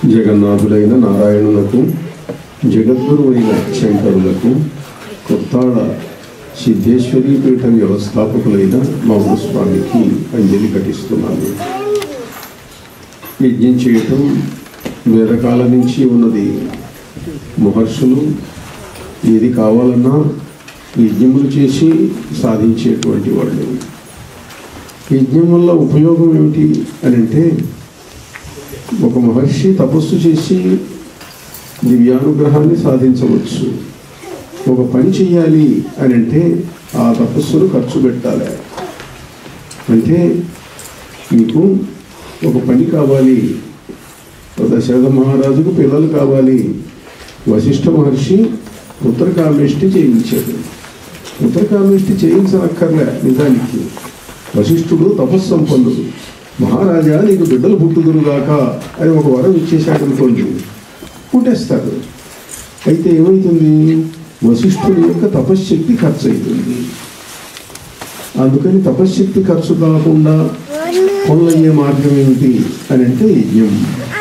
జగన్నాథులైన నారాయణులకు, జగద్గురువైన శంకరులకు, కొత్తాడ సిద్ధేశ్వరీ పీఠ వ్యవస్థాపకులైన మామూలు స్వామికి అంజలి ఘటిస్తున్నాను. యజ్ఞం చేయటం వేదకాల నుంచి ఉన్నది. మహర్షులు ఏది కావాలన్నా యజ్ఞములు చేసి సాధించేటువంటి వాళ్ళు. యజ్ఞం వల్ల ఉపయోగం ఏమిటి అని అంటే, ఒక మహర్షి తపస్సు చేసి దివ్యానుగ్రహాన్ని సాధించవచ్చు. ఒక పని చేయాలి అని అంటే ఆ తపస్సును ఖర్చు పెట్టాలి. అంటే మీకు ఒక పని కావాలి, దశరథ మహారాజుకు పిల్లలు కావాలి. వశిష్ఠ మహర్షి పుత్రకామేష్టి చేయించాడు. పుత్రకామేష్టి చేయించనక్కర్లే. నిజానికి వశిష్ఠుడు తపస్సంపన్నుడు. మహారాజా నీకు బిడ్డలు పుట్టుదురుగాక అని ఒక వరం ఇచ్చేశాడు అనుకోండి, పుట్టేస్తారు. అయితే ఏమవుతుంది, వశిష్ఠుడి యొక్క తపశ్శక్తి ఖర్చు అవుతుంది. అందుకని తపశ్శక్తి ఖర్చు కాకుండా పనులయ్యే మార్గం ఏమిటి అని అంటే యజ్ఞం.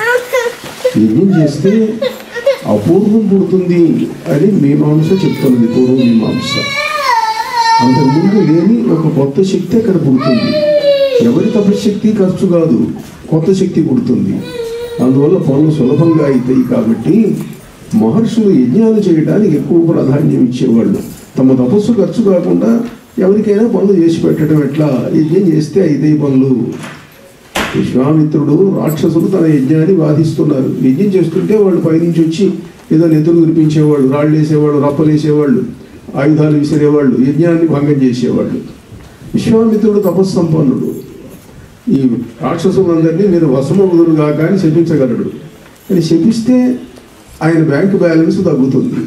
యజ్ఞం చేస్తే అపూర్వం పుడుతుంది అని మీమాంస చెప్తున్నది. పూర్వ మీమాంస అంతకుముందు లేని ఒక కొత్త శక్తి అక్కడ పుడుతుంది. ఎవరి తపశ్శక్తి ఖర్చు కాదు, కొత్త శక్తి పుడుతుంది. అందువల్ల పనులు సులభంగా అవుతాయి. కాబట్టి మహర్షులు యజ్ఞాలు చేయడానికి ఎక్కువ ప్రాధాన్యం ఇచ్చేవాళ్ళు. తమ తపస్సు ఖర్చు కాకుండా ఎవరికైనా పనులు చేసి పెట్టడం ఎట్లా, యజ్ఞం చేస్తే అవుతాయి పనులు. విశ్వామిత్రుడు రాక్షసులు తన యజ్ఞాన్ని బాధిస్తున్నారు. యజ్ఞం చేస్తుంటే వాళ్ళు పైనుంచి వచ్చి ఏదో నెత్తులు కురిపించేవాళ్ళు, రాళ్ళు వేసేవాళ్ళు, రప్పలు వేసేవాళ్ళు, ఆయుధాలు విసిరేవాళ్ళు, యజ్ఞాన్ని భంగం చేసేవాళ్ళు. విశ్వామిత్రుడు తపస్సంపన్నుడు. ఈ రాక్షసులందరినీ మీరు వశమగుదురుగా కానీ శపించగలడు. అని శపిస్తే ఆయన బ్యాంకు బ్యాలెన్స్ తగ్గుతుంది,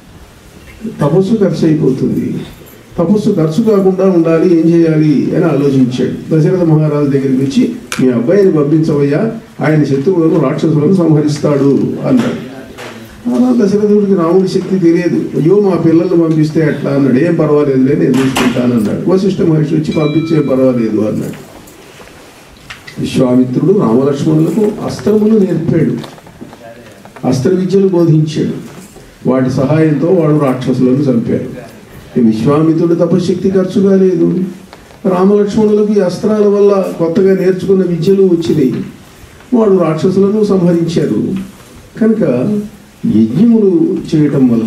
తపస్సు ఖర్చు అయిపోతుంది. తపస్సు ఖర్చు కాకుండా ఉండాలి, ఏం చేయాలి అని ఆలోచించాడు. దశరథ మహారాజు దగ్గరికి వచ్చి మీ అబ్బాయిని పంపించవయ్యా, ఆయన శత్రువులను రాక్షసులను సంహరిస్తాడు అన్నాడు. అలా దశరథుడికి రాముడి శక్తి తెలియదు. అయ్యో మా పిల్లల్ని పంపిస్తే ఎట్లా అన్నాడు. ఏం పర్వాలేదులే, నేను చూసుకుంటానన్నాడు. వశిష్ఠ మహర్షి వచ్చి పంపించే పర్వాలేదు అన్నాడు. విశ్వామిత్రుడు రామలక్ష్మణులకు అస్త్రములు నేర్పాడు, అస్త్ర విద్యలు బోధించాడు. వాటి సహాయంతో వాడు రాక్షసులను చంపాడు. విశ్వామిత్రుడు తపశక్తి ఖర్చు కాలేదు. రామలక్ష్మణులకు ఈ అస్త్రాల వల్ల కొత్తగా నేర్చుకున్న విద్యలు వచ్చినాయి. వాడు రాక్షసులను సంహరించారు. కనుక యజ్ఞములు చేయటం వల్ల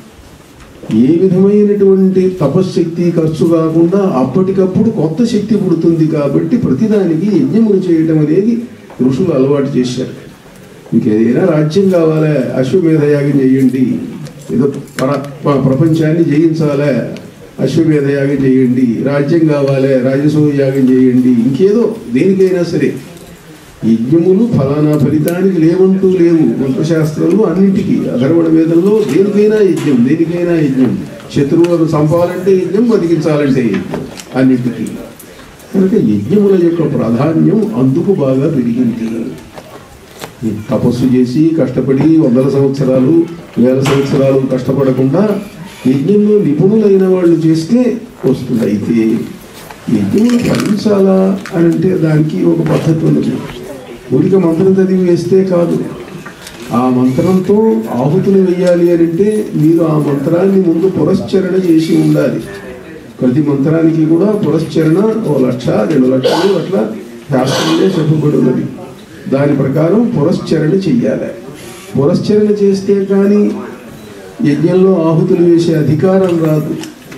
ఏ విధమైనటువంటి తపశ్శక్తి ఖర్చు కాకుండా అప్పటికప్పుడు కొత్త శక్తి పుడుతుంది. కాబట్టి ప్రతిదానికి యజ్ఞములు చేయటం అనేది ఋషులు అలవాటు చేశారు. ఇంకేదైనా రాజ్యం కావాలా, అశ్వమేధ యాగం చేయండి. ఏదో ప్రపంచాన్ని జయించాలే, అశ్వమేధ యాగం చేయండి. రాజ్యం కావాలే, రాజసూయ యాగం చేయండి. ఇంకేదో దేనికైనా సరే యజ్ఞములు ఫలానా ఫలితానికి లేవంటూ లేవు. మంత్రశాస్త్రంలో అన్నింటికీ, అధర్వణ వేదంలో దేనికైనా యజ్ఞం, దేనికైనా యజ్ఞం. శత్రువులను చంపాలంటే యజ్ఞం, బతికించాలంటే యజ్ఞం, అన్నింటికీ. కనుక యజ్ఞముల యొక్క ప్రాధాన్యం అందుకు బాగా పెరిగింది. తపస్సు చేసి కష్టపడి 100 సంవత్సరాలు 1000 సంవత్సరాలు కష్టపడకుండా యజ్ఞంలో నిపుణులైన వాళ్ళు చేస్తే వస్తుంది. అయితే యజ్ఞములు ఫలించాలా అని అంటే దానికి ఒక పద్ధతి ఉన్నది. ఊరిక మంత్రం చదివి వేస్తే కాదు. ఆ మంత్రంతో ఆహుతులు వేయాలి అని అంటే మీరు ఆ మంత్రాన్ని ముందు పురశ్చరణ చేసి ఉండాలి. ప్రతి మంత్రానికి కూడా పురశ్చరణ 1 లక్ష 2 లక్షలు అట్లా శాస్త్రంలో చెప్పబడి ఉన్నది. దాని ప్రకారం పురశ్చరణ చెయ్యాలి. పురశ్చరణ చేస్తే కానీ యజ్ఞంలో ఆహుతులు వేసే అధికారం రాదు.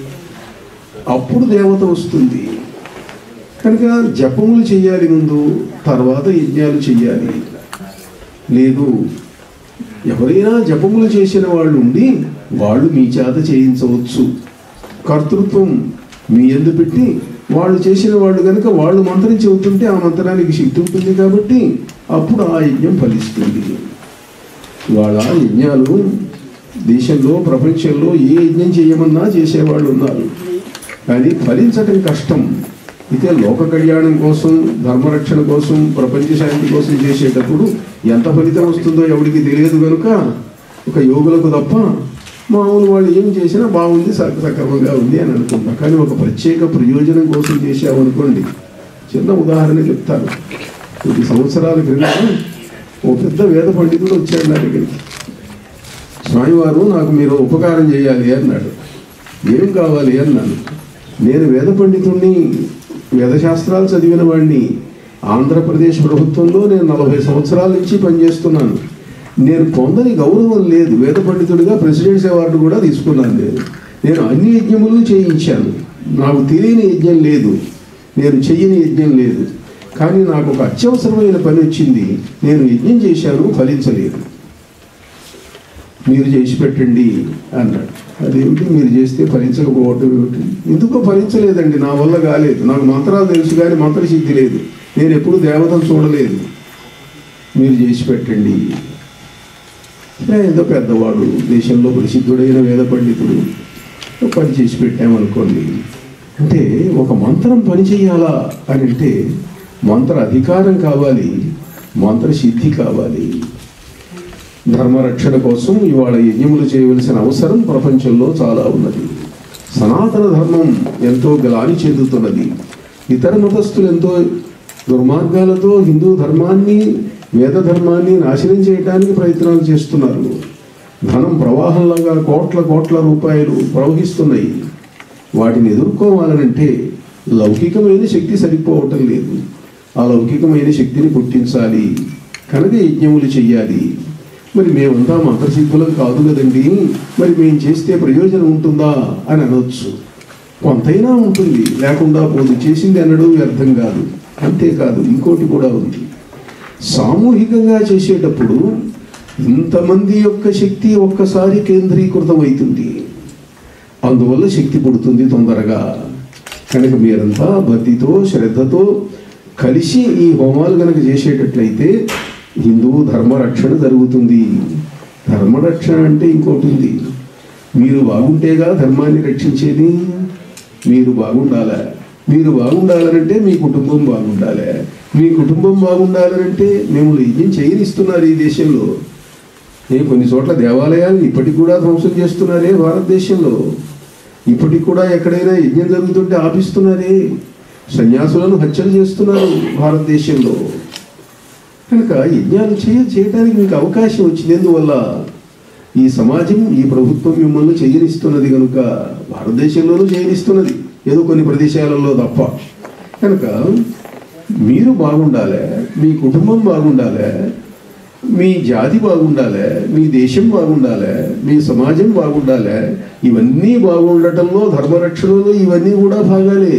అప్పుడు దేవత వస్తుంది. కనుక జపములు చెయ్యాలి ముందు, తర్వాత యజ్ఞాలు చెయ్యాలి. లేదు, ఎవరైనా జపములు చేసిన వాళ్ళు ఉండి వాళ్ళు మీ చేత చేయించవచ్చు. కర్తృత్వం మీ యందు పెట్టి వాళ్ళు చేసిన వాళ్ళు కనుక వాళ్ళు మంత్రం చెబుతుంటే ఆ మంత్రానికి శక్తి ఉంటుంది. కాబట్టి అప్పుడు ఆ యజ్ఞం ఫలిస్తుంది. వాళ్ళ యజ్ఞాలు దేశంలో ప్రపంచంలో ఏ యజ్ఞం చేయమన్నా చేసేవాళ్ళు ఉన్నారు. కానీ ఫలించటం కష్టం. అయితే లోక కళ్యాణం కోసం, ధర్మరక్షణ కోసం, ప్రపంచ శాంతి కోసం చేసేటప్పుడు ఎంత ఫలితం వస్తుందో ఎవరికి తెలియదు. కనుక ఒక యోగులకు తప్ప మామూలు వాళ్ళు ఏం చేసినా బాగుంది, సక్రమంగా ఉంది అని అనుకుంటాం. కానీ ఒక ప్రత్యేక ప్రయోజనం కోసం చేసామనుకోండి. చిన్న ఉదాహరణ చెప్తాను. 10 సంవత్సరాల క్రితం ఓ పెద్ద వేద పండితుడు వచ్చాడు నా దగ్గరికి. స్వామివారు నాకు మీరు ఉపకారం చేయాలి అన్నాడు. ఏం కావాలి అన్నాను. నేను వేద పండితుడిని, వేదశాస్త్రాలు చదివిన వాడిని. ఆంధ్రప్రదేశ్ ప్రభుత్వంలో నేను 40 సంవత్సరాల నుంచి పనిచేస్తున్నాను. నేను పొందని గౌరవం లేదు. వేద పండితుడిగా ప్రెసిడెంట్స్ అవార్డు కూడా తీసుకున్నాను. నేను అన్ని యజ్ఞములు చేయించాను. నాకు తెలియని యజ్ఞం లేదు, నేను చెయ్యని యజ్ఞం లేదు. కానీ నాకు ఒక అత్యవసరమైన పని వచ్చింది. నేను యజ్ఞం చేశాను, ఫలించలేదు. మీరు చేసి పెట్టండి అన్నాడు. అదేమిటి మీరు చేస్తే ఫలించకపోవటం ఏమిటి? ఎందుకో ఫలించలేదండి, నా వల్ల కాలేదు. నాకు మంత్రాలు తెలుసు కానీ మంత్రసిద్ధి లేదు. నేను ఎప్పుడు దేవతను చూడలేదు. మీరు చేసి పెట్టండి. ఏదో పెద్దవాడు, దేశంలో ప్రసిద్ధుడైన వేద పండితుడు, పని చేసి పెట్టామనుకోండి. అంటే ఒక మంత్రం పని చేయాలా అని అంటే మంత్ర అధికారం కావాలి, మంత్ర సిద్ధి కావాలి. ధర్మరక్షణ కోసం ఇవాళ యజ్ఞములు చేయవలసిన అవసరం ప్రపంచంలో చాలా ఉన్నది. సనాతన ధర్మం ఎంతో గ్లాని చెందుతున్నది. ఇతర మతస్థులు ఎంతో దుర్మార్గాలతో హిందూ ధర్మాన్ని, వేద ధర్మాన్ని నాశనం చేయడానికి ప్రయత్నాలు చేస్తున్నారు. ధనం ప్రవాహంలాగా కోట్ల రూపాయలు ప్రవహిస్తున్నాయి. వాటిని ఎదుర్కోవాలనంటే లౌకికమైన శక్తి సరిపోవటం లేదు. ఆ లౌకికమైన శక్తిని పుట్టించాలి. కనుక యజ్ఞములు చెయ్యాలి. మరి మేమంతా మంత్రసిద్ధులం కాదు కదండి, మరి మేము చేస్తే ప్రయోజనం ఉంటుందా అని అనొచ్చు. కొంతైనా ఉంటుంది, లేకుండా పోదు. చేసింది అనడం వ్యర్థం కాదు. అంతేకాదు, ఇంకోటి కూడా ఉంది. సామూహికంగా చేసేటప్పుడు ఇంతమంది యొక్క శక్తి ఒక్కసారి కేంద్రీకృతం అవుతుంది. అందువల్ల శక్తి పుడుతుంది తొందరగా. కనుక మీరంతా భక్తితో, శ్రద్ధతో కలిసి ఈ హోమాలు కనుక చేసేటట్లయితే హిందూ ధర్మరక్షణ జరుగుతుంది. ధర్మరక్షణ అంటే ఇంకోటి ఉంది. మీరు బాగుంటేగా ధర్మాన్ని రక్షించేది. మీరు బాగుండాలి. మీరు బాగుండాలనంటే మీ కుటుంబం బాగుండాలి. మీ కుటుంబం బాగుండాలనంటే మిమ్మల్ని యజ్ఞం చేయనిస్తున్నారు ఈ దేశంలో. కొన్ని చోట్ల దేవాలయాలు ఇప్పటికి కూడా ధ్వంసం చేస్తున్నారే భారతదేశంలో. ఇప్పటికి కూడా ఎక్కడైనా యజ్ఞం జరుగుతుంటే ఆపిస్తున్నారే. సన్యాసులను హత్యలు చేస్తున్నారు భారతదేశంలో. కనుక యజ్ఞాలు చేయడానికి మీకు అవకాశం వచ్చింది. ఎందువల్ల? ఈ సమాజం, ఈ ప్రభుత్వం మిమ్మల్ని చేయనిస్తున్నది కనుక. భారతదేశంలోనూ చేయనిస్తున్నది, ఏదో కొన్ని ప్రదేశాలలో తప్ప. కనుక మీరు బాగుండాలి, మీ కుటుంబం బాగుండాలి, మీ జాతి బాగుండాలి, మీ దేశం బాగుండాలి, మీ సమాజం బాగుండాలి. ఇవన్నీ బాగుండటంలో, ధర్మరక్షణలో ఇవన్నీ కూడా భాగాలే.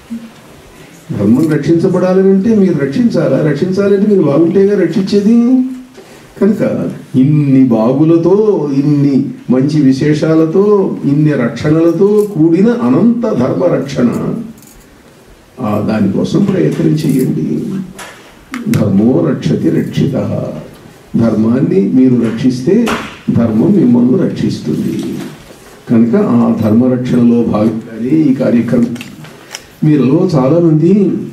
ధర్మం రక్షించబడాలంటే మీరు రక్షించాలా? రక్షించాలంటే మీరు బాగుంటేగా రక్షించేది. కనుక ఇన్ని బాగులతో, ఇన్ని మంచి విశేషాలతో, ఇన్ని రక్షణలతో కూడిన అనంత ధర్మరక్షణ, దానికోసం ప్రయత్నం చేయండి. ధర్మో రక్షతి రక్షిత. ధర్మాన్ని మీరు రక్షిస్తే ధర్మం మిమ్మల్ని రక్షిస్తుంది. కనుక ఆ ధర్మరక్షణలో భాగంగానే ఈ కార్యక్రమం. మీరులో చాలామంది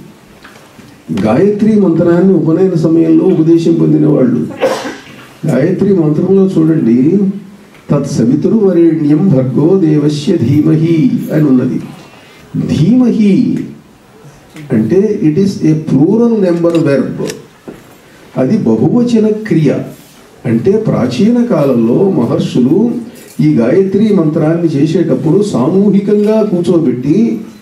గాయత్రి మంత్రాన్ని ఉపనయన సమయంలో ఉపదేశం పొందిన వాళ్ళు. గాయత్రి మంత్రంలో చూడండి, తత్సవితురు వరేణ్యం భర్గో దేవస్య ధీమహి అని ఉన్నది. ధీమహి అంటే it is a plural number verb. అది బహువచన క్రియ. అంటే ప్రాచీన కాలంలో మహర్షులు ఈ గాయత్రి మంత్రాన్ని చేసేటప్పుడు సామూహికంగా కూర్చోబెట్టి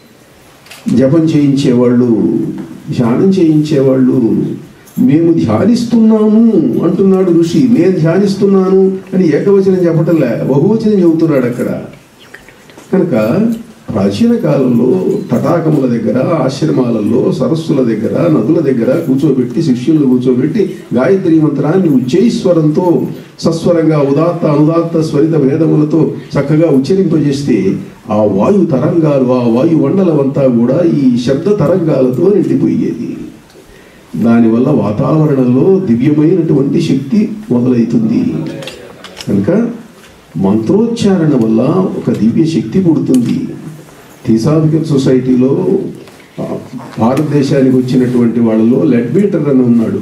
జపం చేయించేవాళ్ళు, ధ్యానం చేయించేవాళ్ళు. మేము ధ్యానిస్తున్నాము అంటున్నాడు ఋషి. నేను ధ్యానిస్తున్నాను అని ఏకవచనం చెప్పటంలే, బహువచనం చెబుతున్నాడు అక్కడ. కనుక ప్రాచీన కాలంలో తటాకముల దగ్గర, ఆశ్రమాలలో, సరస్సుల దగ్గర, నదుల దగ్గర కూర్చోబెట్టి, శిష్యులను కూర్చోబెట్టి గాయత్రి మంత్రాన్ని ఉచ్చైస్వరంతో సస్వరంగా ఉదాత్త అనుదాత్త స్వరిత భేదములతో చక్కగా ఉచ్చరింపజేస్తే ఆ వాయు తరంగాలు, ఆ వాయు మండలమంతా కూడా ఈ శబ్ద తరంగాలతో నిండిపోయేది. దానివల్ల వాతావరణంలో దివ్యమైనటువంటి శక్తి మొదలవుతుంది. కనుక మంత్రోచ్చారణ వల్ల ఒక దివ్య శక్తి పుడుతుంది. థియోసాఫికల్ సొసైటీలో భారతదేశానికి వచ్చినటువంటి వాళ్ళలో లెడ్బీటర్ అని ఉన్నాడు.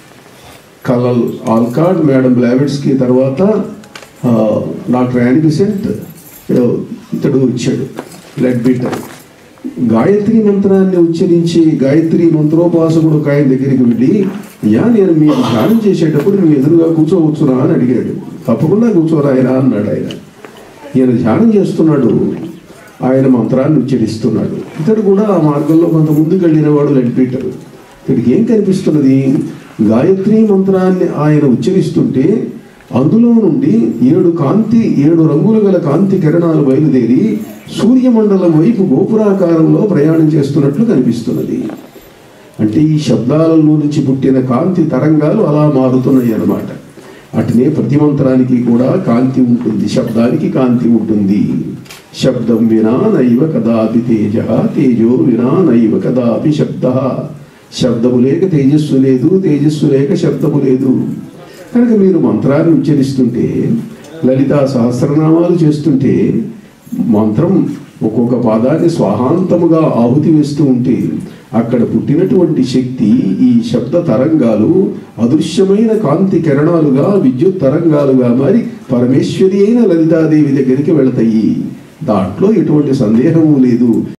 కలల్ ఆల్కాడ్, మేడం బ్లావెట్స్కి తర్వాత డాక్టర్ యానీ బెసెంట్, ఇతడు వచ్చాడు లెడ్బీటర్. గాయత్రి మంత్రాన్ని ఉచ్చరించి గాయత్రి మంత్రోపాసకుడు ఒక ఆయన దగ్గరికి వెళ్ళి నేను మీరు ధ్యానం చేసేటప్పుడు మీ ఎదురుగా కూర్చోవచ్చునా అని అడిగాడు. తప్పకుండా కూర్చోరాయనా అన్నాడు ఆయన. ఈయన ధ్యానం చేస్తున్నాడు, ఆయన మంత్రాన్ని ఉచ్చరిస్తున్నాడు. ఇతడు కూడా ఆ మార్గంలో కొంత ముందుకు వెళ్ళిన వాడు లెంట్ పీటర్. ఇతడికి ఏం కనిపిస్తున్నది? గాయత్రి మంత్రాన్ని ఆయన ఉచ్చరిస్తుంటే అందులో నుండి 7 రంగులు గల కాంతి కిరణాలు బయలుదేరి సూర్యమండలం వైపు గోపురాకారంలో ప్రయాణం చేస్తున్నట్లు కనిపిస్తున్నది. అంటే ఈ శబ్దాలలో నుంచి పుట్టిన కాంతి తరంగాలు అలా మారుతున్నాయి అన్నమాట. అటునే ప్రతి మంత్రానికి కూడా కాంతి ఉంటుంది, శబ్దానికి కాంతి ఉంటుంది. శబ్దం వినా నైవ కదాపి తేజ, తేజో వినా నైవ కదాపి శబ్ద. శబ్దము లేక తేజస్సు లేదు, తేజస్సు లేక శబ్దము లేదు. కనుక మీరు మంత్రాన్ని ఉచ్చరిస్తుంటే, లలితా సహస్రనామాలు చేస్తుంటే, మంత్రం ఒక్కొక్క పాదాన్ని స్వాహాంతముగా ఆహుతి వేస్తూ ఉంటే అక్కడ పుట్టినటువంటి శక్తి ఈ శబ్ద తరంగాలు అదృశ్యమైన కాంతి కిరణాలుగా విద్యుత్ తరంగాలుగా మారి పరమేశ్వరి అయిన లలితాదేవి దగ్గరికి వెళతాయి. దాంట్లో ఎటువంటి సందేహము లేదు.